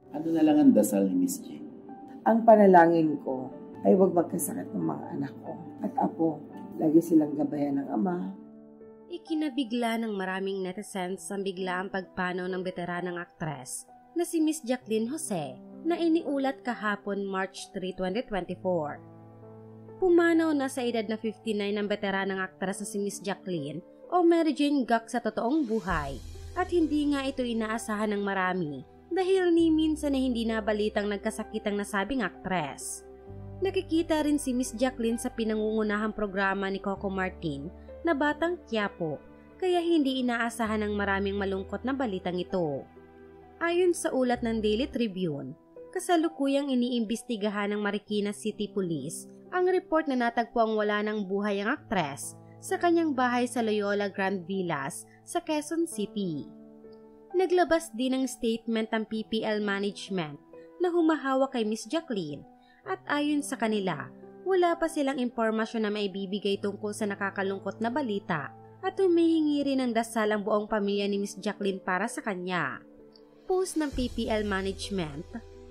Ano na lang ang dasal ni Miss Jane? Ang panalangin ko ay huwag magkasakit ng mga anak ko at apo. Lagi silang gabayan ng ama. Ikinabigla ng maraming netizens ang biglaang pagpanaw ng veteranang aktres na si Miss Jacqueline Jose na iniulat kahapon March 3, 2024. Pumanaw na sa edad na 59 ang veteranang aktres na si Miss Jacqueline o Mary Jane Gak sa totoong buhay at hindi nga ito inaasahan ng marami dahil ni minsan na hindi nabalitang nagkasakit ang nasabing aktres. Nakikita rin si Miss Jacqueline sa pinangungunahang programa ni Coco Martin na Batang Quiapo, kaya hindi inaasahan ng maraming malungkot na balitang ito. Ayon sa ulat ng Daily Tribune, kasalukuyang iniimbestigahan ng Marikina City Police ang report na natagpuang wala ng buhay ang aktres sa kanyang bahay sa Loyola Grand Villas sa Quezon City. Naglabas din ng statement ang PPL management na humahawak kay Miss Jacqueline at ayon sa kanila, wala pa silang impormasyon na maibibigay tungkol sa nakakalungkot na balita at humihingi rin ng dasal ang buong pamilya ni Miss Jacqueline para sa kanya. Post ng PPL management,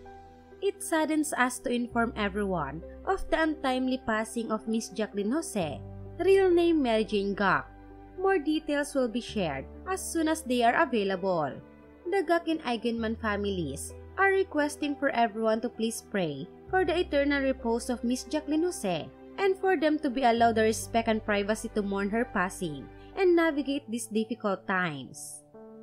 "It saddens us to inform everyone of the untimely passing of Miss Jacqueline Jose, real name Mary Jane Gak. More details will be shared as soon as they are available. The Gak and Eigenman families are requesting for everyone to please pray for the eternal repose of Miss Jacqueline Jose and for them to be allowed the respect and privacy to mourn her passing and navigate these difficult times."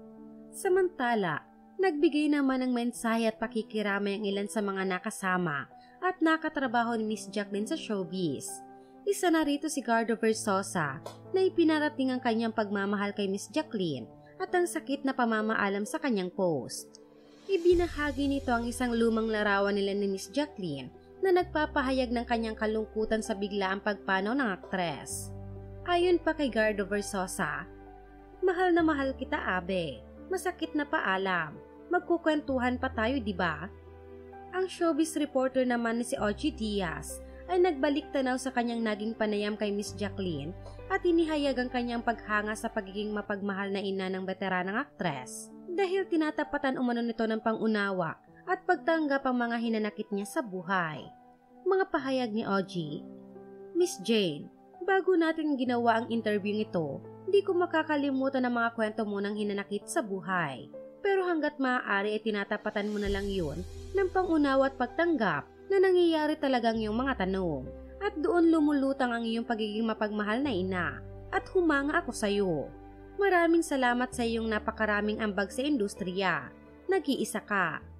Samantala, nagbigay naman ng mensahe at pakikiramay ang ilan sa mga nakasama at nakatrabaho ni Miss Jacqueline sa showbiz. Isa na rito si Gardo Versosa na ipinarating ang kanyang pagmamahal kay Miss Jacqueline at ang sakit na pamamaalam sa kanyang post. Ibinahagi nito ang isang lumang larawan nila ni Miss Jacqueline na nagpapahayag ng kanyang kalungkutan sa biglaang pagpanaw ng aktres. Ayon pa kay Gardo Versosa, "Mahal na mahal kita, Abe. Masakit na paalam. Magkukwentuhan pa tayo, di ba?" Ang showbiz reporter naman na si Ogie Diaz ay nagbalik tanaw sa kanyang naging panayam kay Miss Jacqueline at inihayag ang kanyang paghanga sa pagiging mapagmahal na ina ng veteranang aktres dahil tinatapatan umano nito ng pangunawa at pagtanggap ang mga hinanakit niya sa buhay. Mga pahayag ni Ogie, "Miss Jane, bago natin ginawa ang interview ito, di ko makakalimutan ang mga kwento mo ng hinanakit sa buhay. Pero hanggat maaari ay tinatapatan mo na lang yun ng pangunawa at pagtanggap na nangyayari talagang iyong mga tanong. At doon lumulutang ang iyong pagiging mapagmahal na ina. At humanga ako sa iyo. Maraming salamat sa iyong napakaraming ambag sa industriya. Nag-iisa ka.